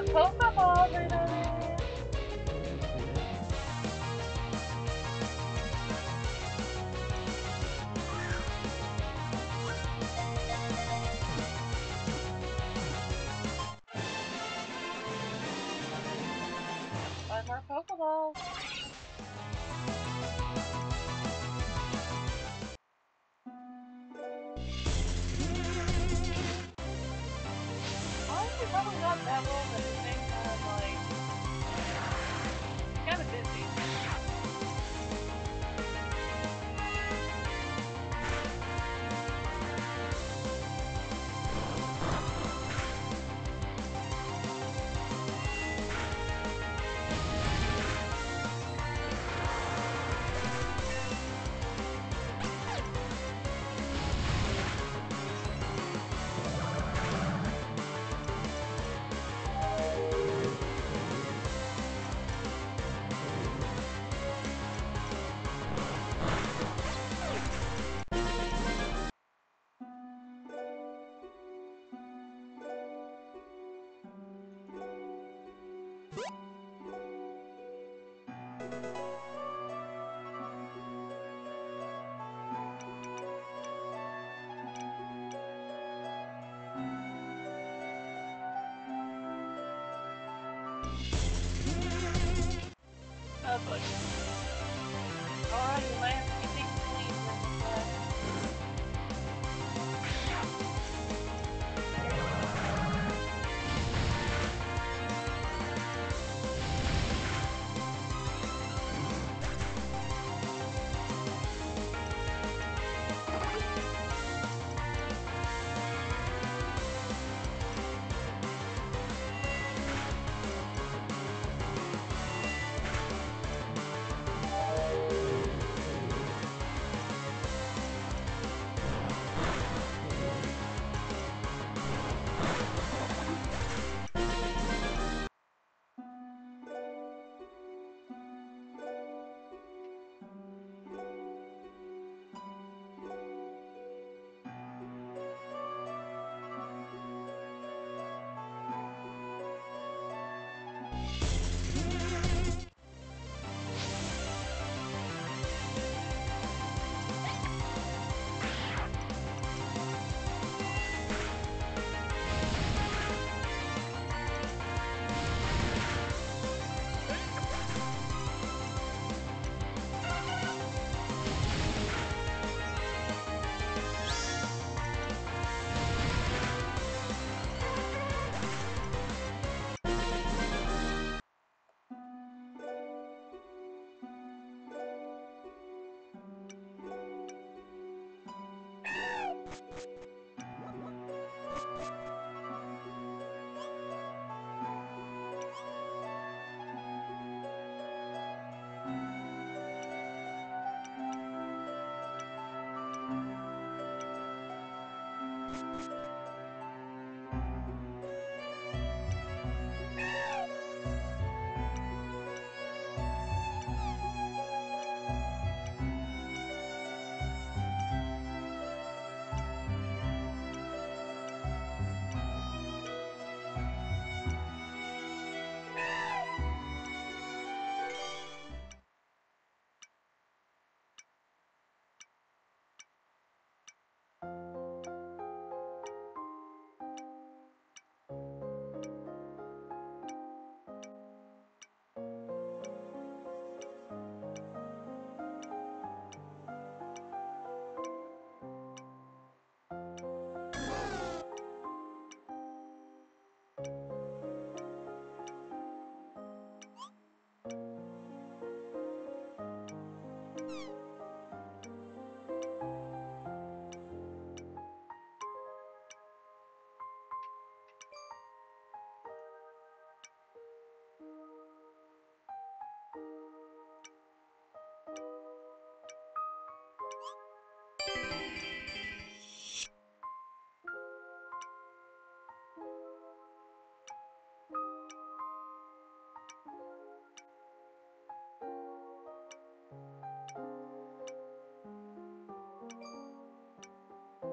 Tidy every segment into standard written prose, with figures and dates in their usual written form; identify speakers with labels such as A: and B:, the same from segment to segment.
A: Pokeballs are there. Five more Pokeballs. Honestly, probably not that well, but at the same time, like, kind of busy. Oh, boy. Alright, you might have to be taking the lead here, Nikolai.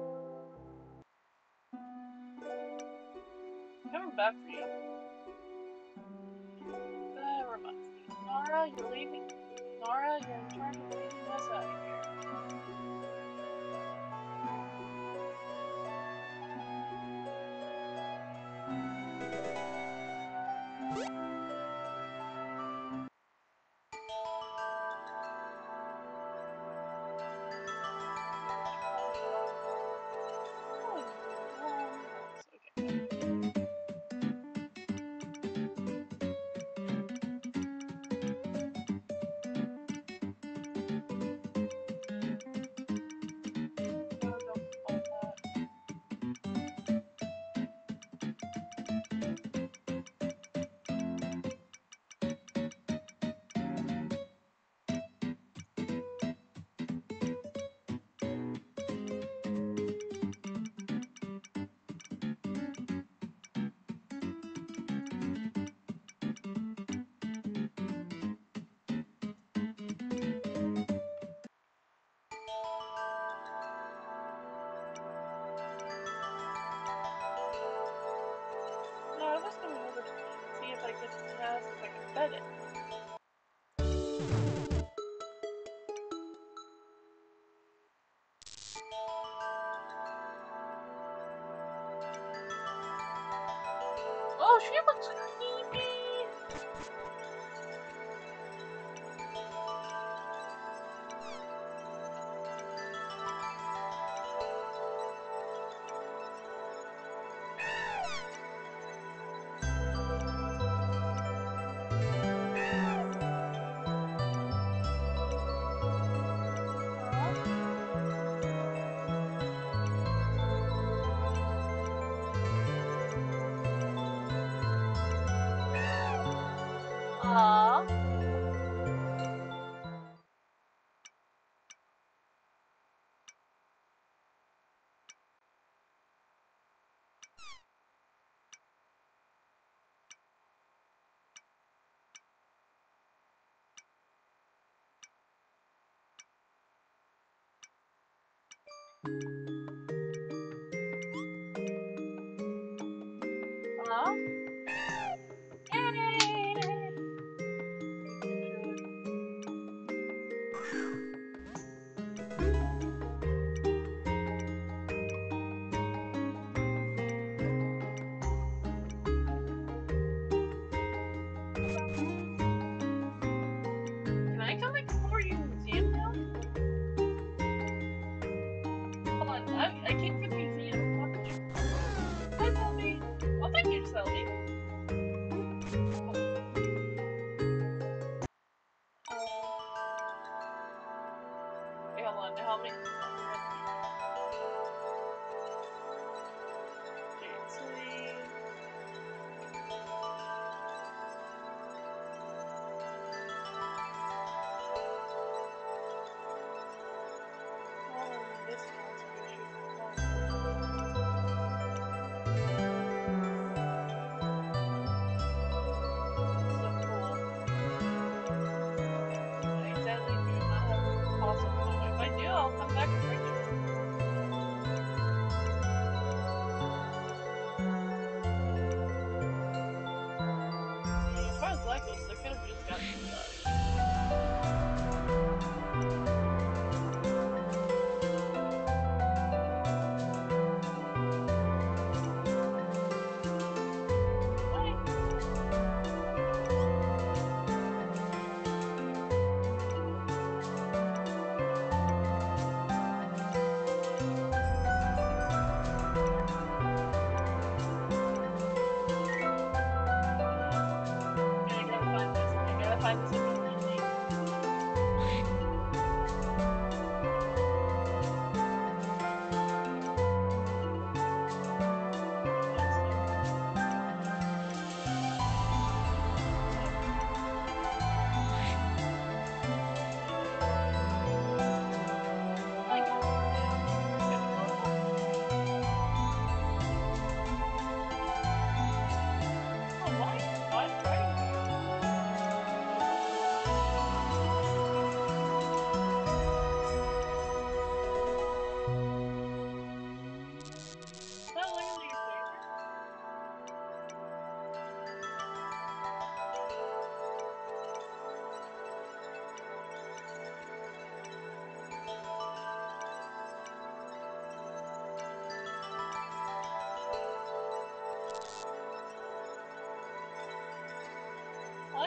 A: Coming back for you. Nara, you're leaving. Nara, you're in charge of leaving us out of here. No, I was coming over to see if I could ask if I could pet it. Oh, she looks creepy! Aww. Aww. Yay! Can I come explore your museum now? Hold on, I came for the museum, not the trip. Hi, Selby. Well, thank you, Selby. Wait, hold on, help me. Jade City. This one's so cool. I sadly do not have fossil fauna. If I do, I'll come back and bring you one. As far as that goes, I could have just gotten stuff. I gotta find this immediately. Why are you here?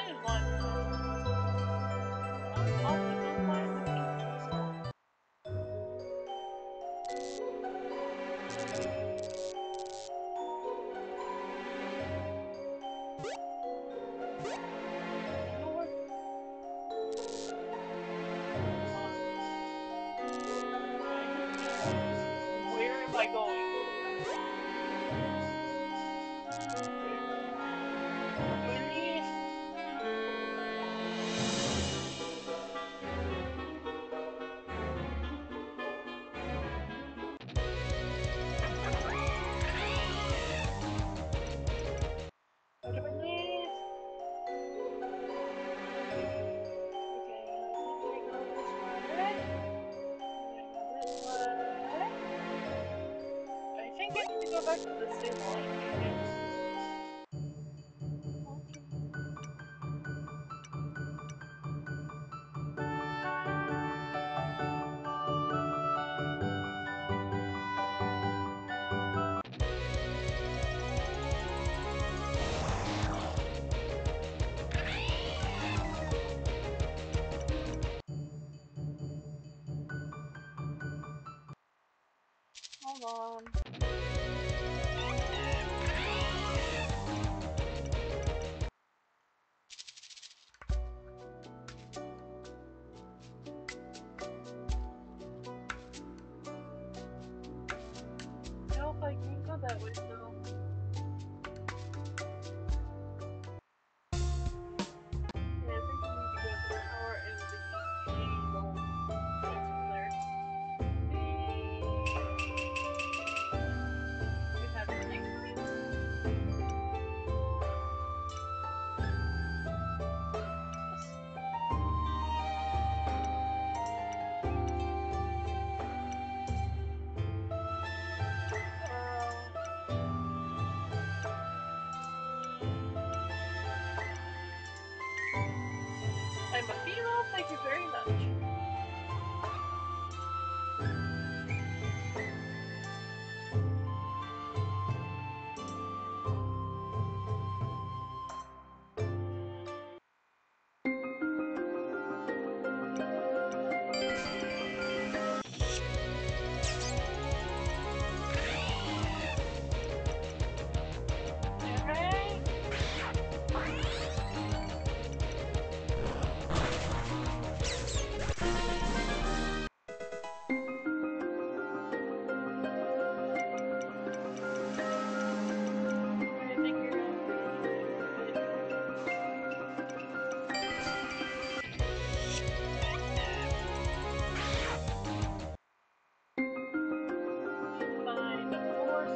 A: didn't want to. I'll be fine with me. Where am I going? Really? What do I need? I think I need to go back to the same line. Hold on. Nope, I can't go that way though. Yeah, I think I need to go to the tower and the cable that's over there. You have to make I'm a female, thank you very much. Alright. I think you're going find a force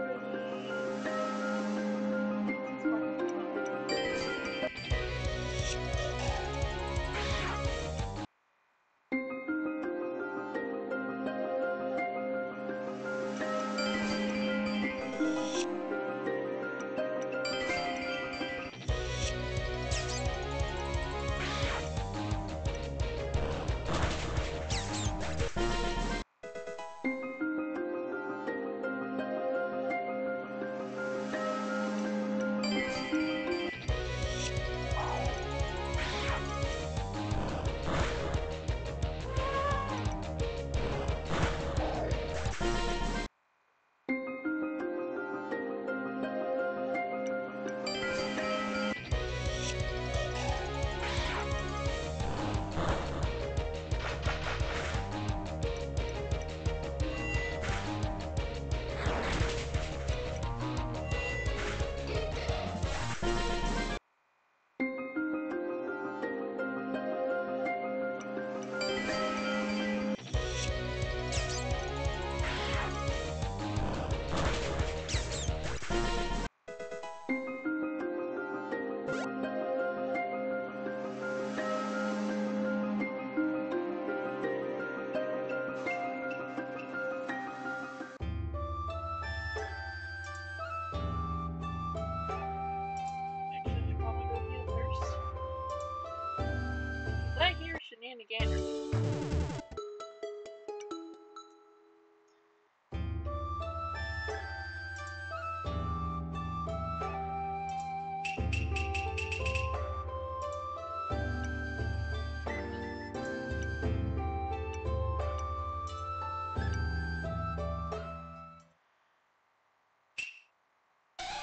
A: I hear shenanigans.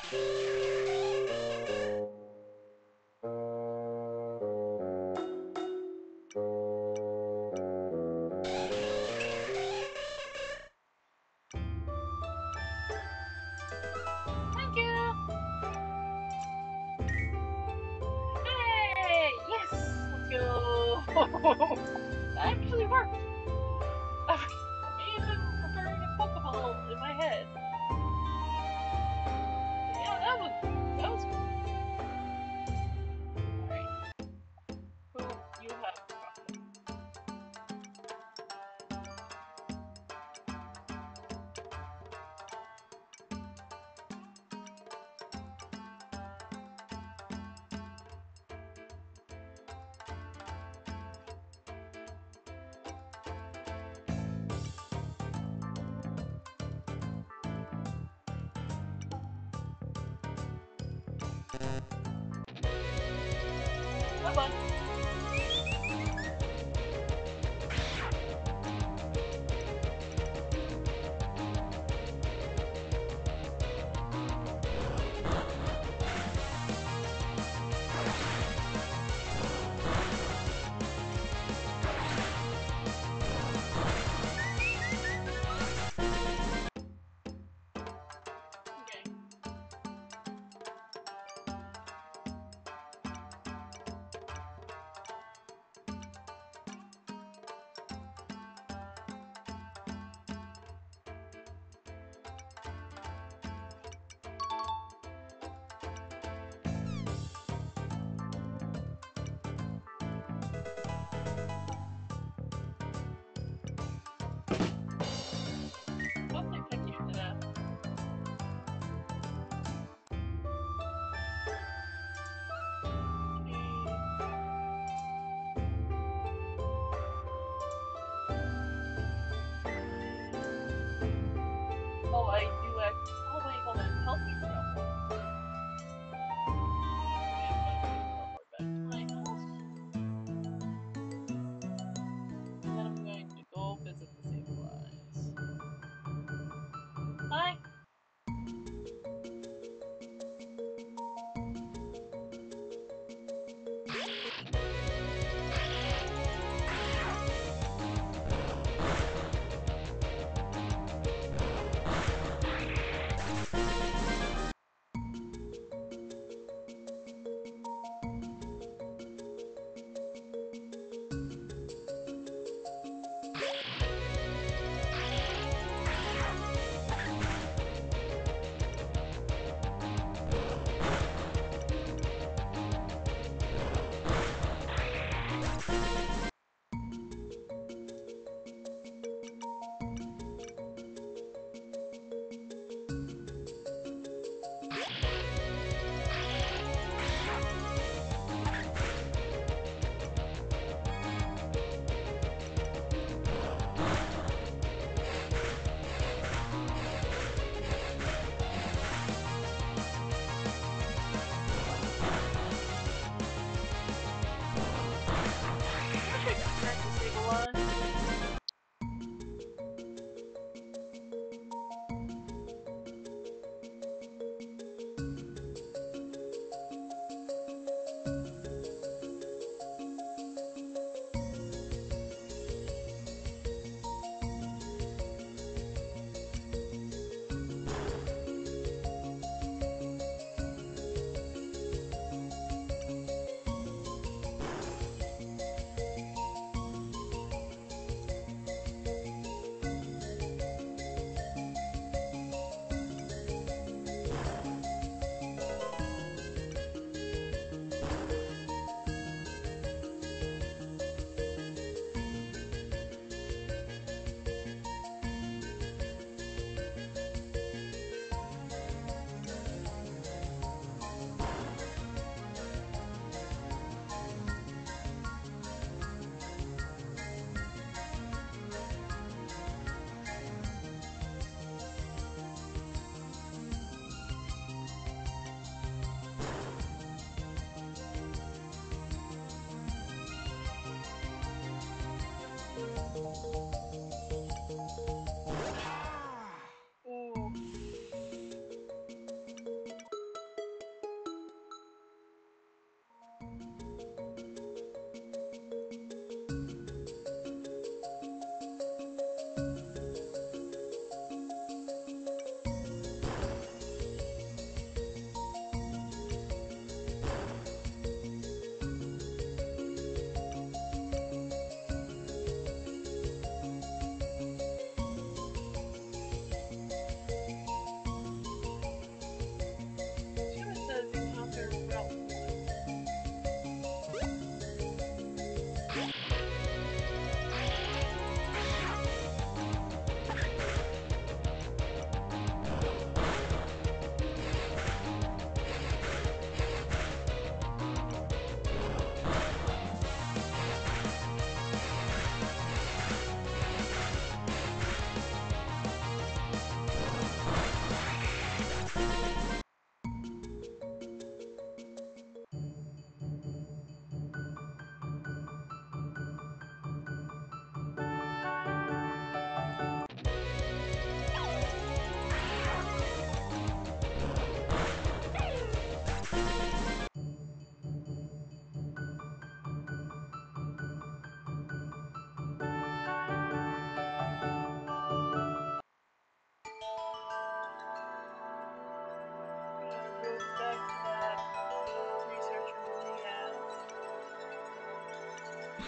A: Thank you! Hey! Yes! Let's go! That actually worked! I'm even preparing a Pokeball in my head. Yeah, that was cool. Alright. Who you have chocolate? Bye bye. Okay.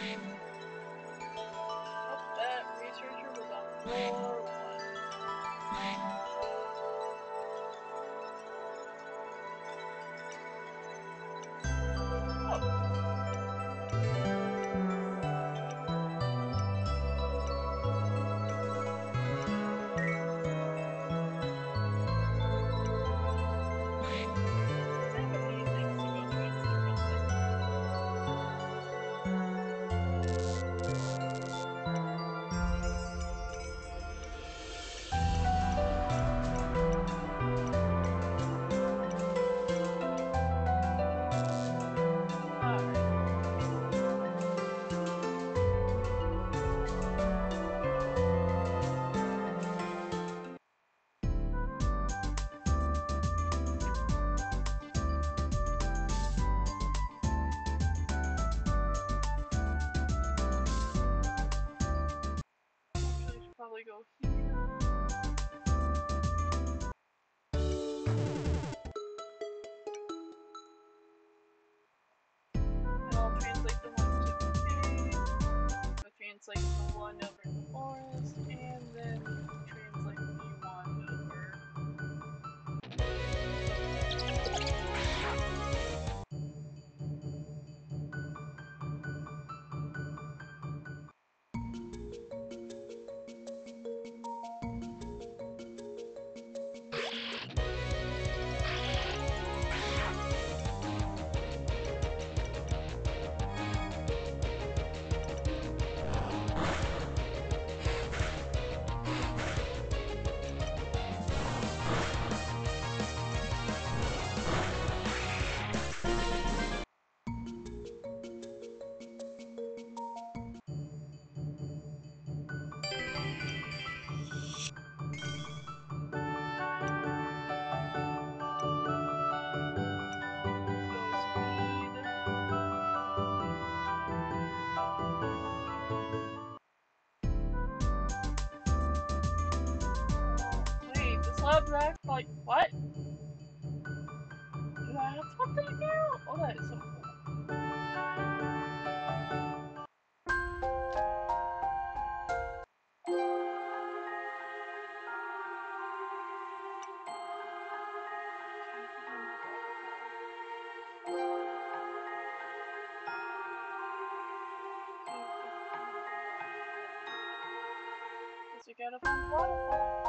A: Oh, that researcher was on floor 1. I have a few things to go through in this run that alright. Actually, I should probably go here. And I'll translate the one to pig. I'll translate the one over in the forest, and then translate the one over go speed. Wait, this lab's act like what? That's what they do? Oh, that is so cool. Guess we gotta find the waterfall.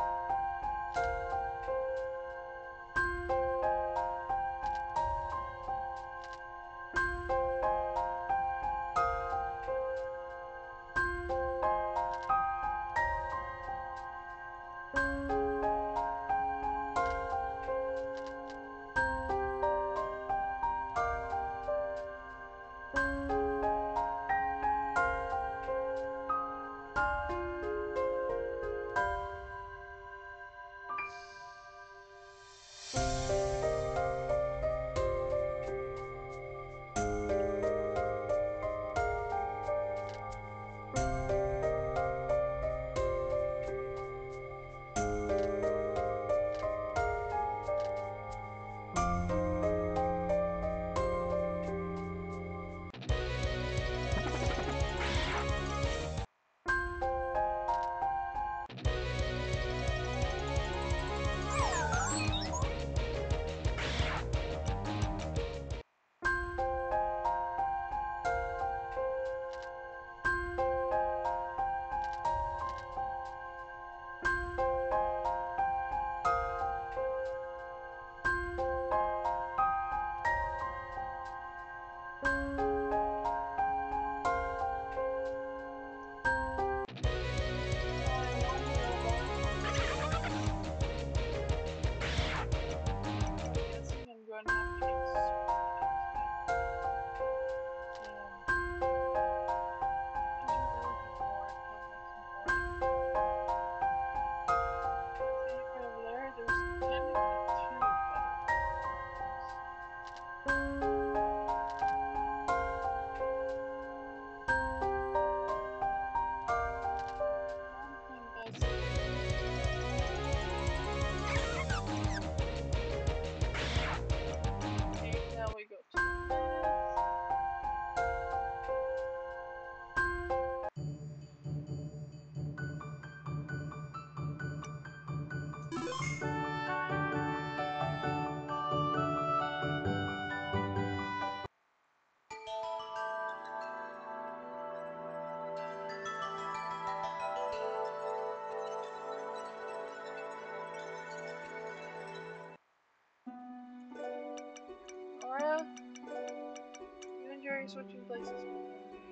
A: you're switching places with them.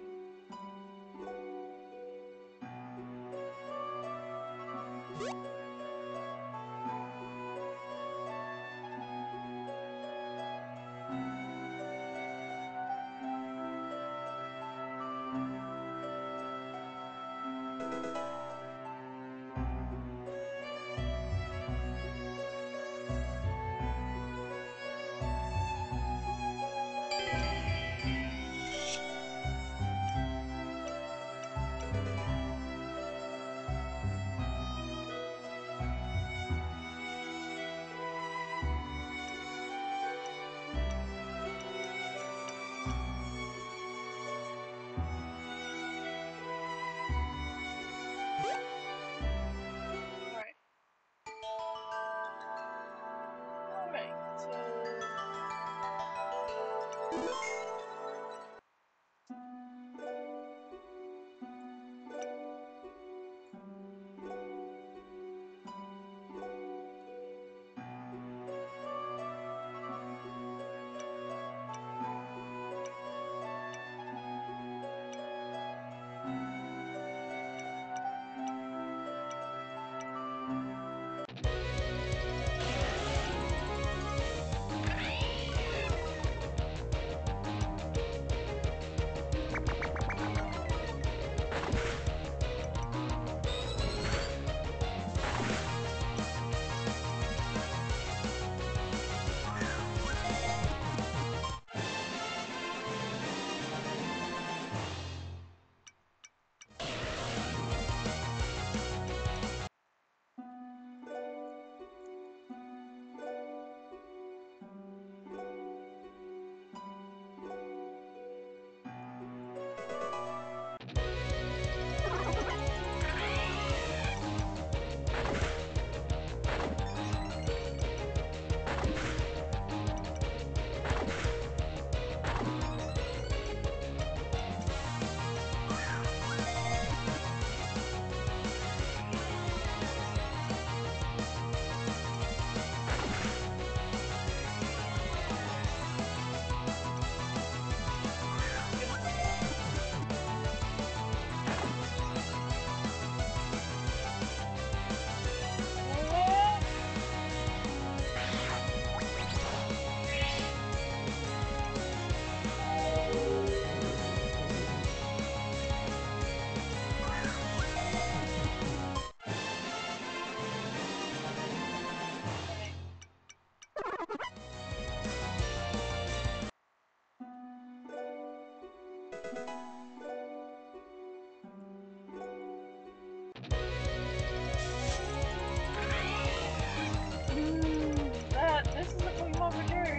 A: This is a Pokemon for Jerry.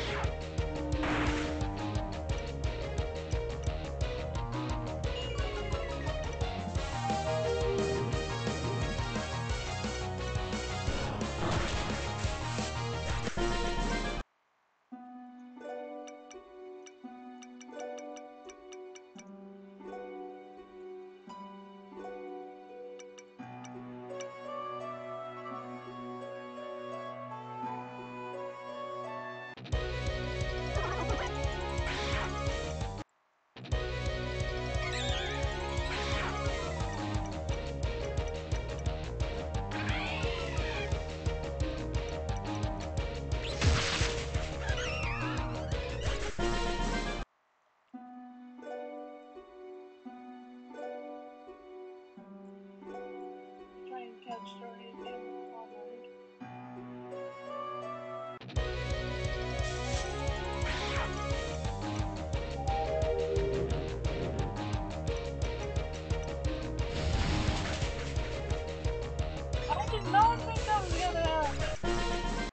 A: I did not think that was gonna happen.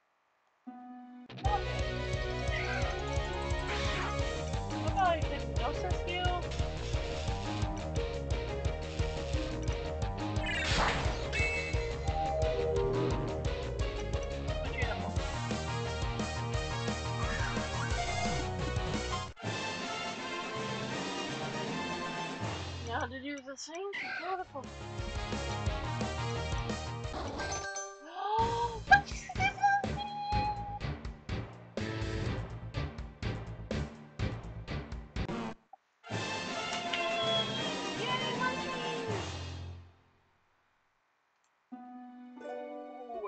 A: What about hypnosis you? What's your uniform? Now to do the same? Beautiful.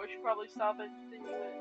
A: should probably stop it. Continue it.